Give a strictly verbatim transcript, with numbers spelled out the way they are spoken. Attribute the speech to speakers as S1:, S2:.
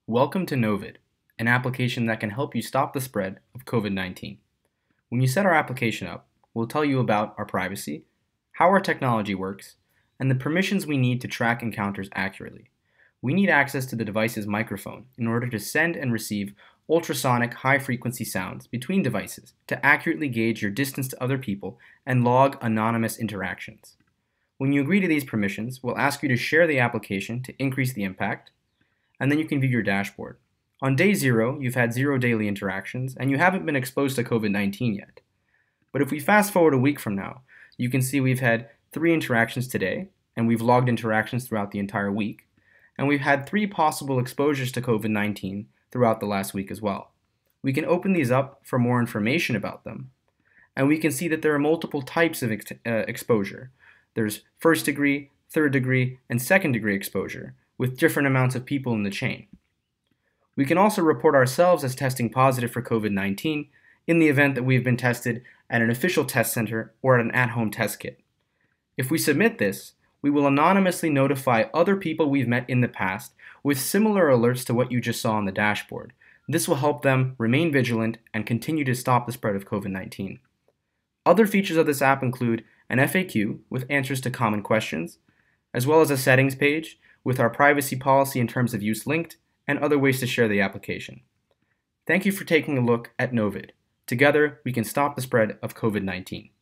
S1: Welcome to NOVID, an application that can help you stop the spread of COVID nineteen. When you set our application up, we'll tell you about our privacy, how our technology works, and the permissions we need to track encounters accurately. We need access to the device's microphone in order to send and receive ultrasonic high-frequency sounds between devices to accurately gauge your distance to other people and log anonymous interactions. When you agree to these permissions, we'll ask you to share the application to increase the impact, and then you can view your dashboard. On day zero, you've had zero daily interactions, and you haven't been exposed to COVID nineteen yet. But if we fast forward a week from now, you can see we've had three interactions today, and we've logged interactions throughout the entire week, and we've had three possible exposures to COVID nineteen throughout the last week as well. We can open these up for more information about them, and we can see that there are multiple types of ex uh, exposure. There's first degree, third degree, and second degree exposure, with different amounts of people in the chain. We can also report ourselves as testing positive for COVID nineteen in the event that we've been tested at an official test center or at an at-home test kit. If we submit this, we will anonymously notify other people we've met in the past with similar alerts to what you just saw on the dashboard. This will help them remain vigilant and continue to stop the spread of COVID nineteen. Other features of this app include an F A Q with answers to common questions, as well as a settings page with our privacy policy and terms of use linked, and other ways to share the application. Thank you for taking a look at NOVID. Together, we can stop the spread of COVID nineteen.